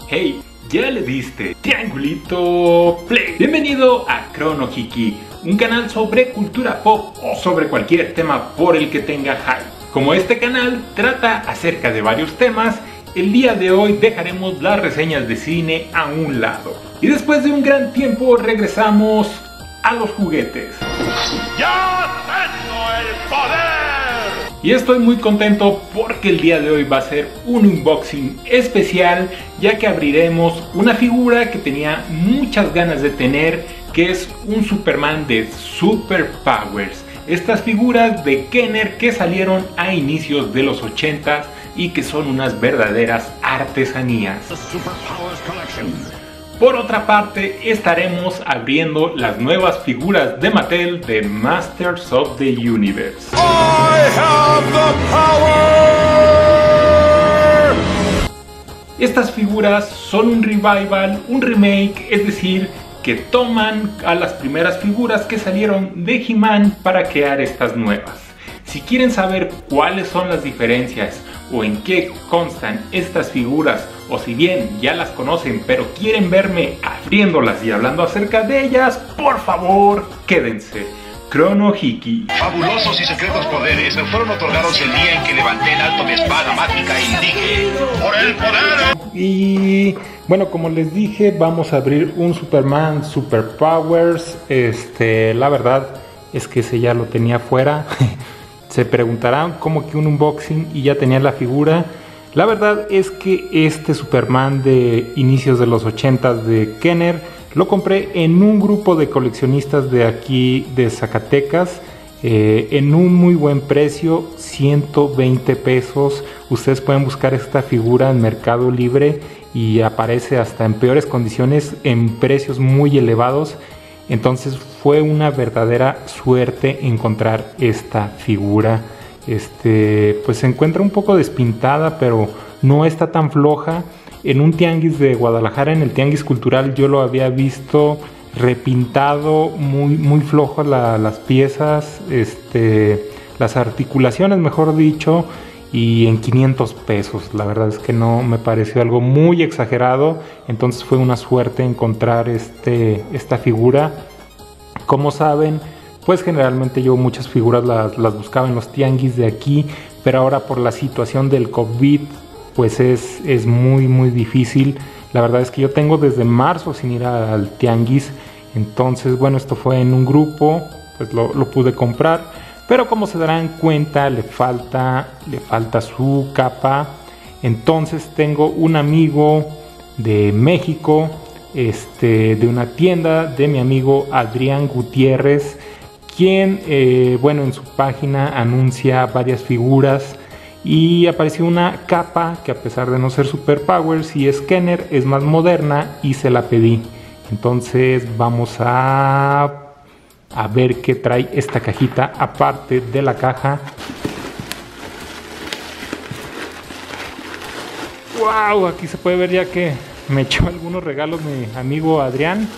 Hey, ya le diste triangulito play. Bienvenido a Chrono Hiki, un canal sobre cultura pop o sobre cualquier tema por el que tenga hype. Como este canal trata acerca de varios temas, el día de hoy dejaremos las reseñas de cine a un lado. Y después de un gran tiempo regresamos a los juguetes. ¡Ya tengo el poder! Y estoy muy contento porque el día de hoy va a ser un unboxing especial, ya que abriremos una figura que tenía muchas ganas de tener, que es un Superman de Super Powers. Estas figuras de Kenner que salieron a inicios de los 80 y que son unas verdaderas artesanías. Por otra parte, estaremos abriendo las nuevas figuras de Mattel de Masters of the Universe. I have the power. Estas figuras son un revival, un remake, es decir, que toman a las primeras figuras que salieron de He-Man para crear estas nuevas. Si quieren saber cuáles son las diferencias o en qué constan estas figuras, o si bien ya las conocen pero quieren verme abriéndolas y hablando acerca de ellas, por favor quédense. Chrono Hiki. Fabulosos y secretos poderes me fueron otorgados el día en que levanté en alto mi espada mágica y dije: ¡por el poder! Y bueno, como les dije, vamos a abrir un Superman Super Powers. La verdad es que ese ya lo tenía fuera. Se preguntarán cómo que un unboxing y ya tenía la figura. La verdad es que este Superman de inicios de los 80s de Kenner lo compré en un grupo de coleccionistas de aquí de Zacatecas, en un muy buen precio, 120 pesos. Ustedes pueden buscar esta figura en Mercado Libre y aparece hasta en peores condiciones, en precios muy elevados. Entonces fue una verdadera suerte encontrar esta figura. Pues se encuentra un poco despintada, pero no está tan floja. En un tianguis de Guadalajara, en el tianguis cultural, yo lo había visto repintado, muy flojo las piezas, las articulaciones, mejor dicho, y en 500 pesos. La verdad es que no me pareció algo muy exagerado, entonces fue una suerte encontrar esta figura. Como saben, pues generalmente yo muchas figuras las buscaba en los tianguis de aquí, pero ahora por la situación del COVID pues es muy difícil. La verdad es que yo tengo desde marzo sin ir al tianguis, entonces bueno, esto fue en un grupo, pues lo pude comprar, pero como se darán cuenta le falta su capa. Entonces tengo un amigo de México, de una tienda de mi amigo Adrián Gutiérrez, quien bueno, en su página anuncia varias figuras y apareció una capa que, a pesar de no ser Super Powers y es Kenner, es más moderna y se la pedí. Entonces vamos a ver qué trae esta cajita aparte de la caja. ¡Wow! Aquí se puede ver ya que me echó algunos regalos mi amigo Adrián.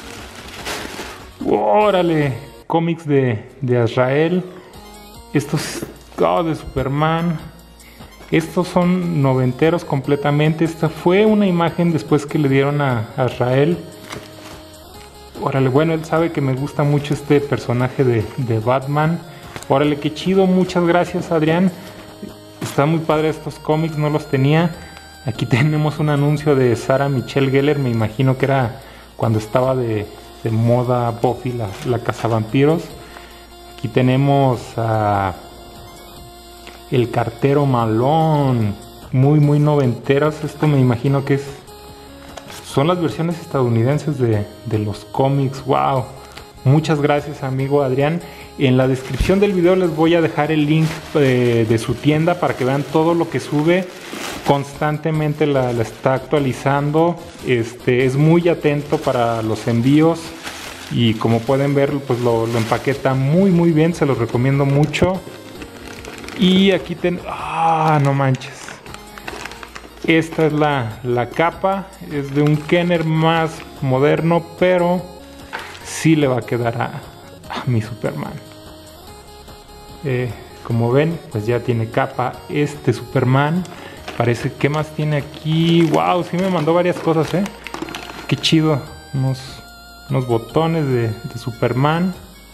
¡Órale! Cómics de Azrael. Estos de Superman. Estos son noventeros completamente. Esta fue una imagen después que le dieron a Azrael. Órale, bueno, él sabe que me gusta mucho este personaje de Batman. Órale, qué chido. Muchas gracias, Adrián. Está muy padre estos cómics, no los tenía. Aquí tenemos un anuncio de Sarah Michelle Gellar. Me imagino que era cuando estaba de moda Buffy, la cazavampiros. Aquí tenemos a el cartero Malone, muy noventeros. Esto me imagino que son las versiones estadounidenses de los cómics. Wow, muchas gracias, amigo Adrián. En la descripción del video les voy a dejar el link de su tienda para que vean todo lo que sube. Constantemente la está actualizando. Es muy atento para los envíos y como pueden ver, pues lo empaqueta muy bien. Se los recomiendo mucho. Y aquí no manches, esta es la capa. Es de un Kenner más moderno, pero sí le va a quedar a mi Superman. Como ven, pues ya tiene capa este Superman. Parece, ¿qué más tiene aquí? Wow, sí me mandó varias cosas, qué chido. Unos botones de Superman.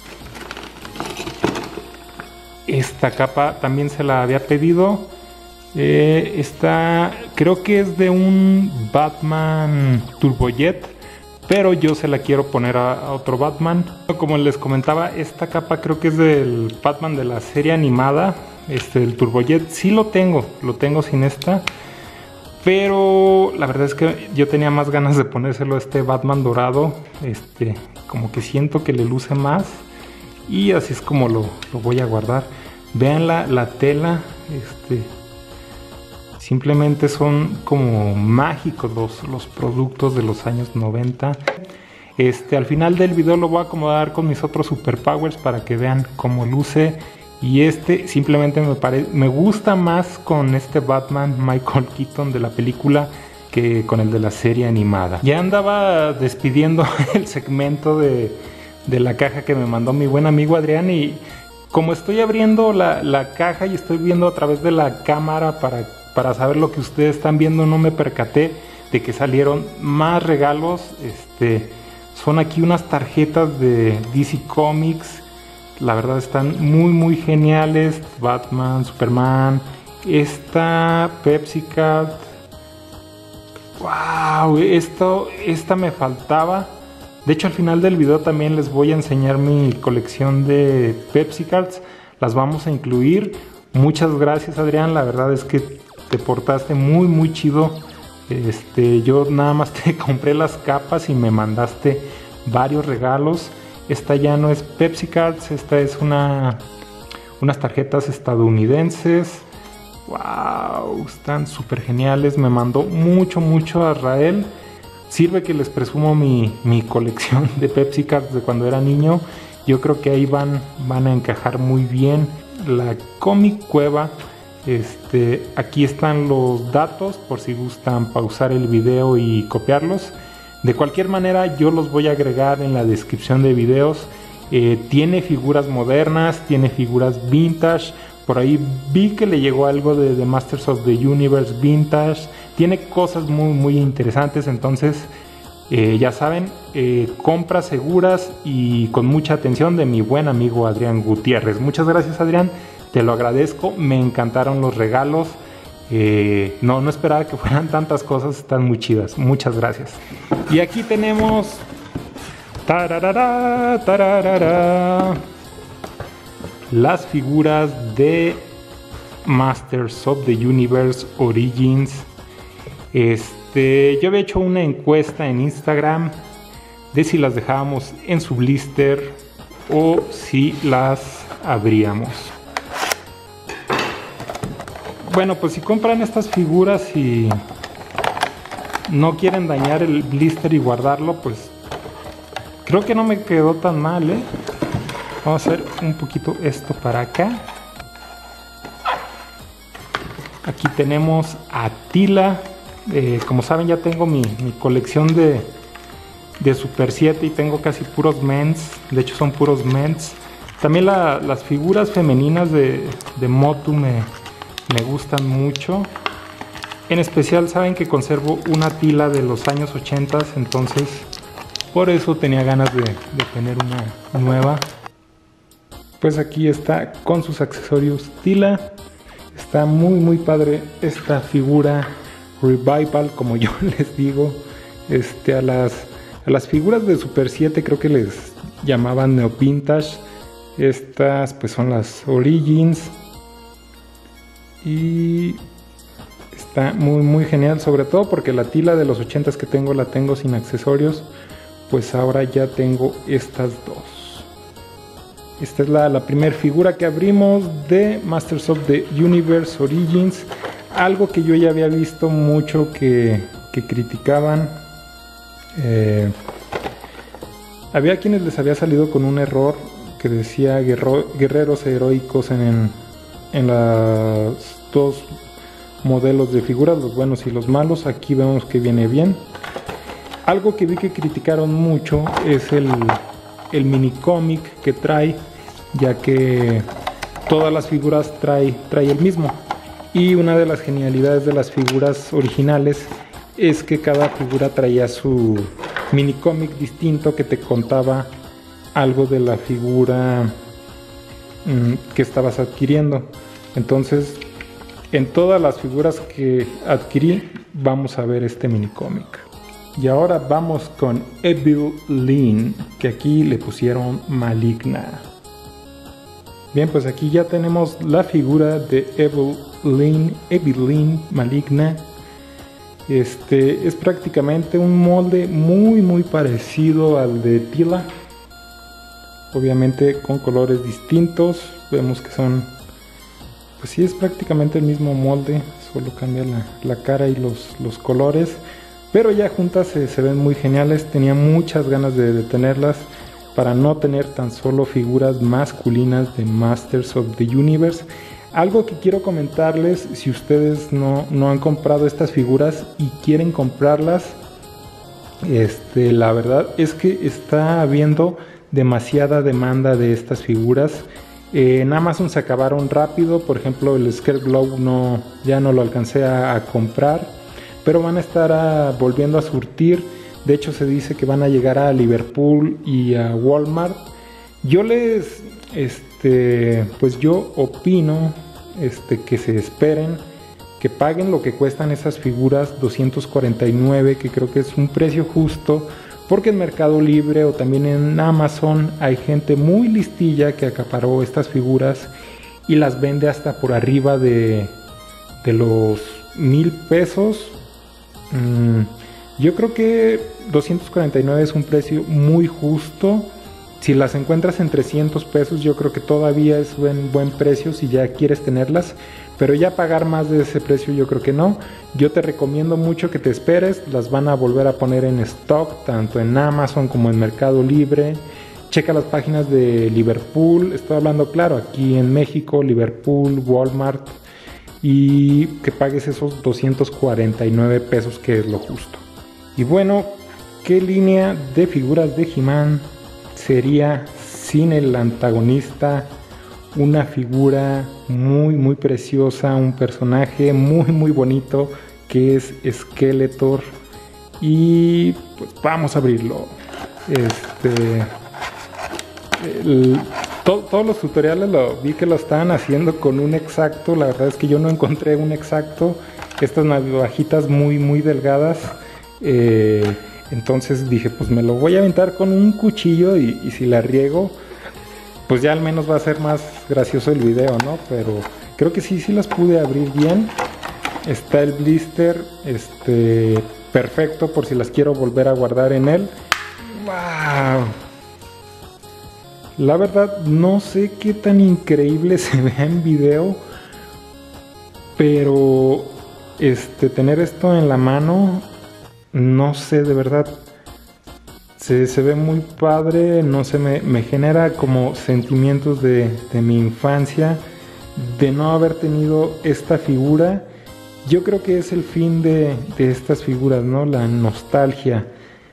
Esta capa también se la había pedido. Esta creo que es de un Batman Turbojet, pero yo se la quiero poner a otro Batman. Como les comentaba, esta capa creo que es del Batman de la serie animada, el Turbojet. Sí lo tengo sin esta, pero la verdad es que yo tenía más ganas de ponérselo a este Batman dorado. Como que siento que le luce más, y así es como lo voy a guardar. Vean la tela, simplemente son como mágicos los productos de los años 90. Al final del video lo voy a acomodar con mis otros superpowers para que vean cómo luce. Y simplemente me gusta más con este Batman Michael Keaton de la película que con el de la serie animada. Ya andaba despidiendo el segmento de la caja que me mandó mi buen amigo Adrián, y como estoy abriendo la caja y estoy viendo a través de la cámara para saber lo que ustedes están viendo, no me percaté de que salieron más regalos. Son aquí unas tarjetas de DC Comics. La verdad están muy geniales. Batman, Superman, esta Pepsi Card. Wow, esta me faltaba. De hecho, al final del video también les voy a enseñar mi colección de Pepsi Cards. Las vamos a incluir. Muchas gracias, Adrián. La verdad es que te portaste muy chido. Yo nada más te compré las capas y me mandaste varios regalos. Esta ya no es Pepsi Cards, esta es unas tarjetas estadounidenses. Wow, están súper geniales. Me mandó mucho a Israel. Sirve que les presumo mi colección de Pepsi Cards de cuando era niño. Yo creo que ahí van a encajar muy bien. La Comic Cueva. Aquí están los datos por si gustan pausar el video y copiarlos. De cualquier manera yo los voy a agregar en la descripción de videos. Tiene figuras modernas, tiene figuras vintage. Por ahí vi que le llegó algo de The Masters of the Universe Vintage. Tiene cosas muy interesantes. Entonces ya saben, compras seguras y con mucha atención de mi buen amigo Adrián Gutiérrez. Muchas gracias, Adrián, te lo agradezco. Me encantaron los regalos. No esperaba que fueran tantas cosas. Están muy chidas. Muchas gracias. Y aquí tenemos las figuras de Masters of the Universe Origins. Yo había hecho una encuesta en Instagram de si las dejábamos en su blister o si las abríamos. Bueno, pues si compran estas figuras y no quieren dañar el blister y guardarlo, pues creo que no me quedó tan mal, Vamos a hacer un poquito esto para acá. Aquí tenemos a Tila. Como saben, ya tengo mi colección de Super 7 y tengo casi puros mens. De hecho son puros mens. También las figuras femeninas de Motu me gustan mucho. En especial saben que conservo una Tila de los años 80, entonces por eso tenía ganas de tener una nueva. Pues aquí está con sus accesorios Tila. Está muy padre esta figura Revival, como yo les digo. A las figuras de Super 7 creo que les llamaban Neo Vintage. Estas pues son las Origins. Y está muy genial, sobre todo porque la Tila de los 80s que tengo la tengo sin accesorios. Pues ahora ya tengo estas dos. Esta es la primera figura que abrimos de Masters of the Universe Origins. Algo que yo ya había visto mucho que criticaban. Había quienes les había salido con un error que decía guerreros heroicos en los dos modelos de figuras, los buenos y los malos. Aquí vemos que viene bien. Algo que vi que criticaron mucho es el mini cómic que trae, ya que todas las figuras trae el mismo. Y una de las genialidades de las figuras originales es que cada figura traía su mini cómic distinto que te contaba algo de la figura que estabas adquiriendo. Entonces, en todas las figuras que adquirí vamos a ver este mini cómic. Y ahora vamos con Evil-Lyn, que aquí le pusieron Maligna. Bien, pues aquí ya tenemos la figura de Evil-Lyn Maligna. Es prácticamente un molde muy parecido al de Teela. Obviamente con colores distintos. Vemos que son, pues sí, es prácticamente el mismo molde, solo cambia la cara y los colores. Pero ya juntas se ven muy geniales. Tenía muchas ganas de tenerlas para no tener tan solo figuras masculinas de Masters of the Universe. Algo que quiero comentarles, si ustedes no han comprado estas figuras y quieren comprarlas, la verdad es que está habiendo demasiada demanda de estas figuras. En Amazon se acabaron rápido. Por ejemplo, el Scareglow ya no lo alcancé a comprar, pero van a estar volviendo a surtir. De hecho, se dice que van a llegar a Liverpool y a Walmart. Yo pues yo opino que se esperen, que paguen lo que cuestan esas figuras, 249, que creo que es un precio justo, porque en Mercado Libre o también en Amazon hay gente muy listilla que acaparó estas figuras y las vende hasta por arriba de los 1,000 pesos. Yo creo que 249 es un precio muy justo. Si las encuentras en 300 pesos, yo creo que todavía es buen precio si ya quieres tenerlas. Pero ya pagar más de ese precio yo creo que no. Yo te recomiendo mucho que te esperes. Las van a volver a poner en stock, tanto en Amazon como en Mercado Libre. Checa las páginas de Liverpool. Estoy hablando, claro, aquí en México, Liverpool, Walmart. Y que pagues esos 249 pesos, que es lo justo. Y bueno, ¿qué línea de figuras de He-Man sería sin el antagonista? Una figura muy preciosa, un personaje muy bonito que es Skeletor. Y pues vamos a abrirlo. Todos los tutoriales vi que lo estaban haciendo con un exacto. La verdad es que yo no encontré un exacto. Estas navajitas muy delgadas. Entonces dije, pues me lo voy a aventar con un cuchillo y si la riego, pues ya al menos va a ser más gracioso el video, ¿no? Pero creo que sí las pude abrir bien. Está el blister perfecto por si las quiero volver a guardar en él. ¡Wow! La verdad no sé qué tan increíble se vea en video, pero tener esto en la mano, no sé, de verdad se ve muy padre. No sé, me genera como sentimientos de mi infancia, de no haber tenido esta figura. Yo creo que es el fin de estas figuras, ¿no? La nostalgia.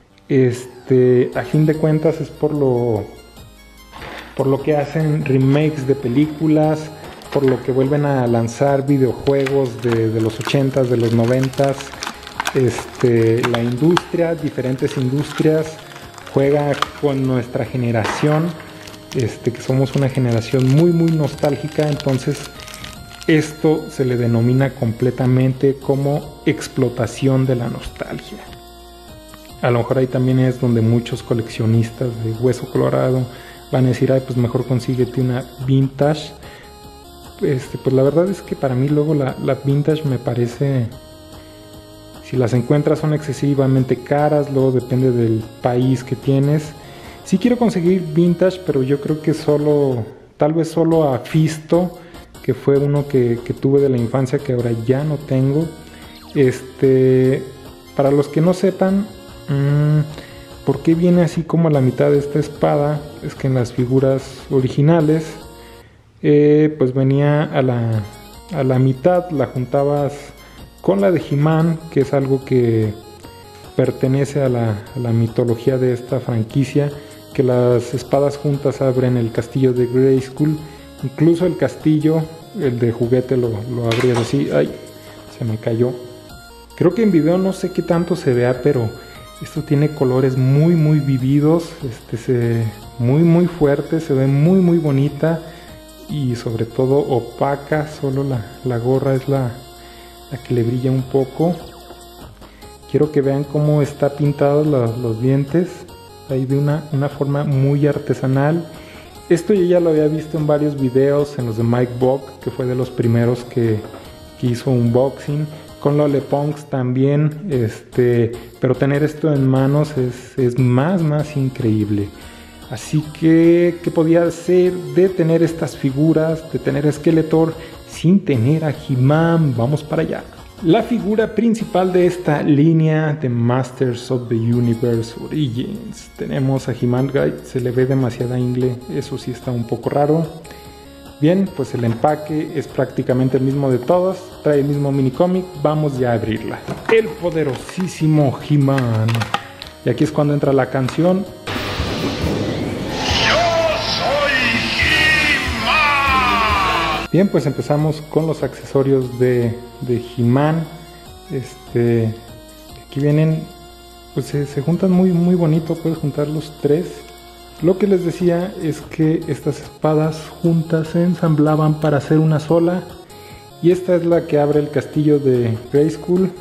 A fin de cuentas es por lo que hacen remakes de películas, por lo que vuelven a lanzar videojuegos de los 80s, de los 90s. La industria, diferentes industrias, juega con nuestra generación, que somos una generación muy nostálgica. Entonces esto se le denomina completamente como explotación de la nostalgia. A lo mejor ahí también es donde muchos coleccionistas de hueso colorado van a decir, ay, pues mejor consíguete una vintage. Pues la verdad es que para mí luego la vintage me parece, si las encuentras son excesivamente caras. Luego depende del país que tienes. Sí quiero conseguir vintage, pero yo creo que tal vez solo a Fisto, que fue uno que tuve de la infancia, que ahora ya no tengo. Para los que no sepan, ¿por qué viene así como a la mitad de esta espada? Es que en las figuras originales, pues venía a la mitad, la juntabas con la de He-Man, que es algo que pertenece a la mitología de esta franquicia, que las espadas juntas abren el castillo de Grayskull. Incluso el castillo el de juguete lo abrías así. Ay, se me cayó. Creo que en video no sé qué tanto se vea, pero esto tiene colores muy vividos, muy fuerte, se ve muy bonita y sobre todo opaca. Solo la gorra es la que le brilla un poco. Quiero que vean cómo está pintados los dientes, ahí de una forma muy artesanal. Esto yo ya lo había visto en varios videos, en los de Mike Bock, que fue de los primeros que hizo unboxing. Con Lollepunks también, pero tener esto en manos es más increíble. Así que, ¿qué podía hacer de tener estas figuras, de tener a Skeletor sin tener a He-Man? Vamos para allá. La figura principal de esta línea de Masters of the Universe Origins. Tenemos a He-Man, se le ve demasiada ingle, eso sí está un poco raro. Bien, pues el empaque es prácticamente el mismo de todos, trae el mismo mini cómic, vamos ya a abrirla. El poderosísimo He-Man. Y aquí es cuando entra la canción. Yo soy He-Man. Bien, pues empezamos con los accesorios de He-Man. Aquí vienen, pues se juntan muy bonito, puedes juntar los tres. Lo que les decía es que estas espadas juntas se ensamblaban para hacer una sola. Y esta es la que abre el castillo de Grayskull.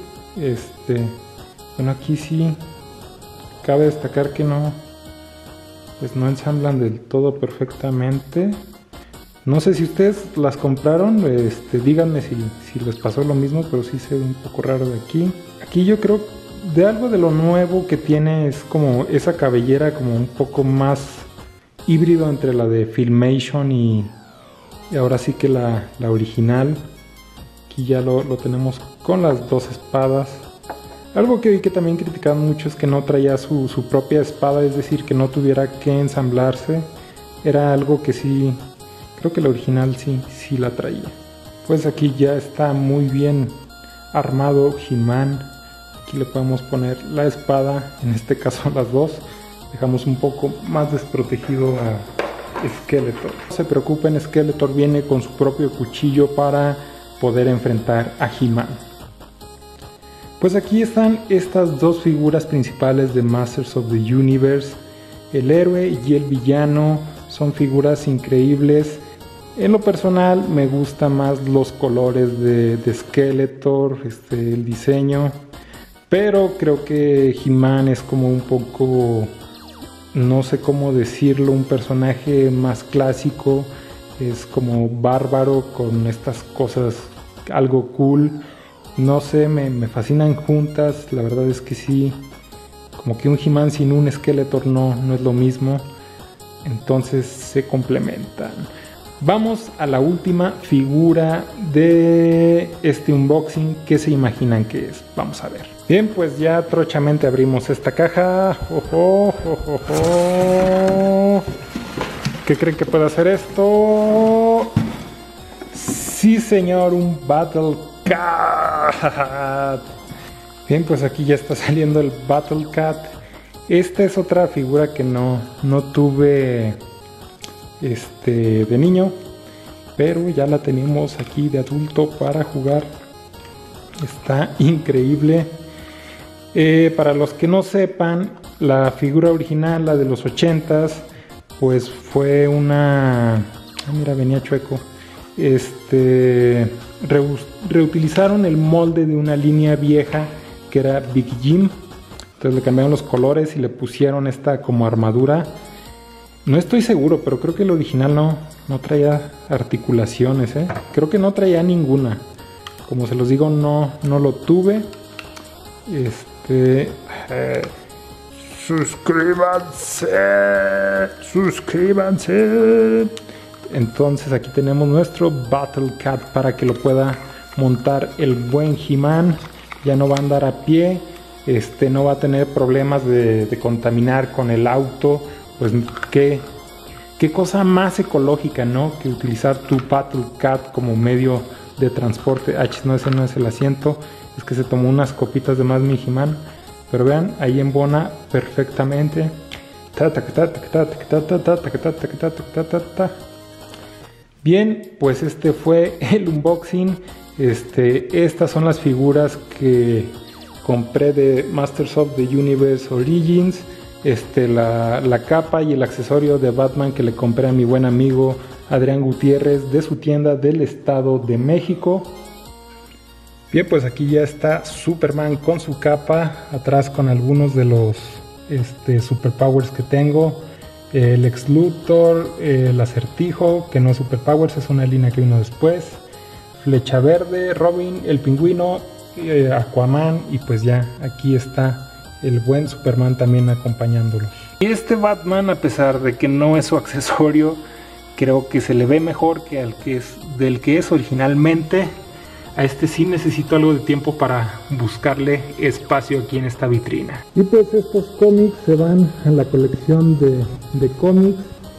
Bueno, aquí sí cabe destacar que no ensamblan del todo perfectamente. No sé si ustedes las compraron, díganme si les pasó lo mismo, pero sí se ve un poco raro de aquí. Aquí yo creo de algo de lo nuevo que tiene es como esa cabellera como un poco más híbrido entre la de Filmation y ahora sí que la original. Aquí ya lo tenemos con las dos espadas. Algo que vi que también criticaban mucho es que no traía su propia espada, es decir, que no tuviera que ensamblarse. Era algo que sí, creo que la original sí la traía. Pues aquí ya está muy bien armado He-Man. Aquí le podemos poner la espada, en este caso las dos. Dejamos un poco más desprotegido a Skeletor. No se preocupen, Skeletor viene con su propio cuchillo para poder enfrentar a He-Man. Pues aquí están estas dos figuras principales de Masters of the Universe. El héroe y el villano son figuras increíbles. En lo personal me gustan más los colores de Skeletor, el diseño. Pero creo que He-Man es como un poco, no sé cómo decirlo, un personaje más clásico. Es como bárbaro con estas cosas, algo cool. No sé, me fascinan juntas. La verdad es que sí, como que un He-Man sin un Skeletor no es lo mismo. Entonces se complementan. Vamos a la última figura de este unboxing. ¿Qué se imaginan que es? Vamos a ver. Bien, pues ya trochamente abrimos esta caja. ¿Qué creen que puede hacer esto? Sí, señor, un Battle Cat. Bien, pues aquí ya está saliendo el Battle Cat. Esta es otra figura que no tuve de niño, pero ya la tenemos aquí de adulto para jugar. Está increíble. Para los que no sepan, la figura original, la de los 80s, pues fue una... mira, venía chueco. Reutilizaron el molde de una línea vieja que era Big Jim. Entonces le cambiaron los colores y le pusieron esta como armadura. No estoy seguro, pero creo que el original no traía articulaciones, Creo que no traía ninguna. Como se los digo, no lo tuve. Suscríbanse. Entonces aquí tenemos nuestro Battle Cat para que lo pueda montar el buen He-Man. Ya no va a andar a pie. No va a tener problemas de contaminar con el auto. Pues qué cosa más ecológica, ¿no? Que utilizar tu Battle Cat como medio de transporte. No, ese no es el asiento. Es que se tomó unas copitas de más mi He-Man. Pero vean, ahí embona perfectamente. Bien, pues este fue el unboxing. Estas son las figuras que compré de Masters of the Universe Origins. La capa y el accesorio de Batman que le compré a mi buen amigo Adrián Gutiérrez de su tienda del Estado de México. Bien, pues aquí ya está Superman con su capa, atrás con algunos de los superpowers que tengo. El Lex Luthor, el Acertijo, que no es superpowers, es una línea que vino después. Flecha Verde, Robin, el Pingüino, Aquaman, y pues ya aquí está el buen Superman también acompañándolos. Y este Batman, a pesar de que no es su accesorio, creo que se le ve mejor que del que es originalmente. A sí necesito algo de tiempo para buscarle espacio aquí en esta vitrina. Y pues estos cómics se van a la colección de cómics.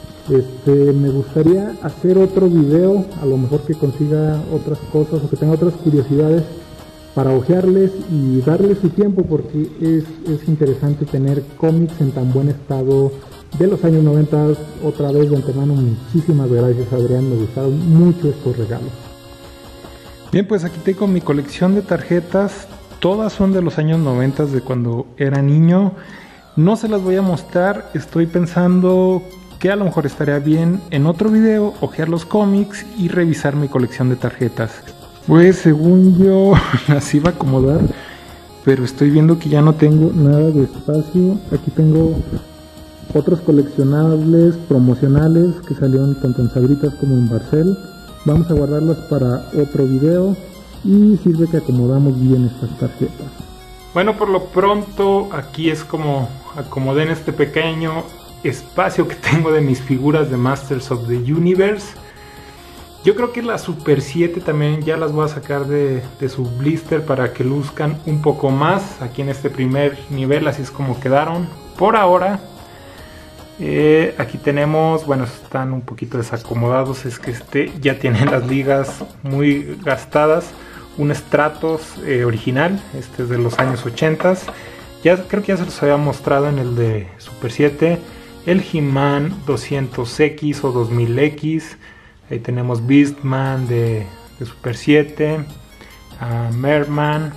Me gustaría hacer otro video, a lo mejor que consiga otras cosas o que tenga otras curiosidades para hojearles y darles su tiempo, porque es interesante tener cómics en tan buen estado de los años 90. Otra vez de antemano, muchísimas gracias, Adrián, me gustaron mucho estos regalos. Bien, pues aquí tengo mi colección de tarjetas, todas son de los años 90, de cuando era niño. No se las voy a mostrar, estoy pensando que a lo mejor estaría bien en otro video hojear los cómics y revisar mi colección de tarjetas. Pues según yo las iba a acomodar, pero estoy viendo que ya no tengo nada de espacio. Aquí tengo otros coleccionables promocionales que salieron tanto en Sabritas como en Barcel. Vamos a guardarlas para otro video y sirve que acomodamos bien estas tarjetas. Bueno, por lo pronto aquí es como acomodé en este pequeño espacio que tengo de mis figuras de Masters of the Universe. Yo creo que la Super 7 también ya las voy a sacar de su blister para que luzcan un poco más aquí en este primer nivel. Así es como quedaron por ahora. Aquí tenemos, bueno, están un poquito desacomodados, es que ya tiene las ligas muy gastadas. Un Stratos original, es de los años 80. Creo que ya se los había mostrado en el de Super 7. El He-Man 200X o 2000X. Ahí tenemos Beastman de Super 7. Merman.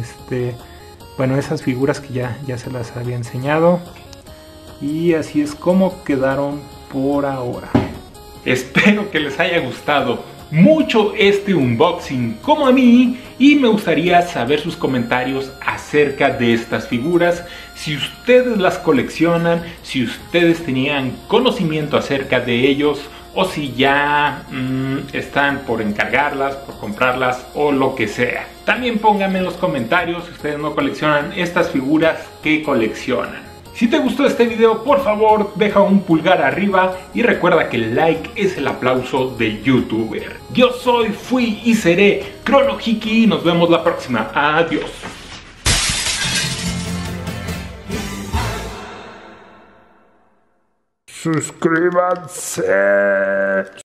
Bueno, esas figuras que ya se las había enseñado. Y así es como quedaron por ahora. Espero que les haya gustado mucho este unboxing como a mí, y me gustaría saber sus comentarios acerca de estas figuras. Si ustedes las coleccionan, si ustedes tenían conocimiento acerca de ellos, o si ya están por encargarlas, por comprarlas o lo que sea. También pónganme en los comentarios si ustedes no coleccionan estas figuras que coleccionan. Si te gustó este video, por favor deja un pulgar arriba y recuerda que el like es el aplauso del youtuber. Yo fui y seré ChronoHiki y nos vemos la próxima. Adiós. Suscríbanse.